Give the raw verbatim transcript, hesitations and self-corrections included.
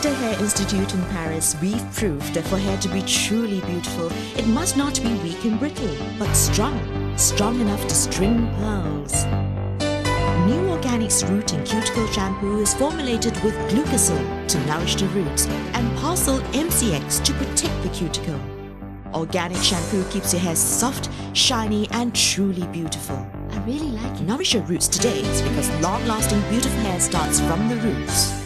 Esther Hair Institute in Paris, we've proved that for hair to be truly beautiful, it must not be weak and brittle, but strong, strong enough to string pearls. New Organics Rooting Cuticle Shampoo is formulated with glucosil to nourish the roots and Parcel M C X to protect the cuticle. Organic shampoo keeps your hair soft, shiny and truly beautiful. I really like it. Nourish your roots today because long-lasting beautiful hair starts from the roots.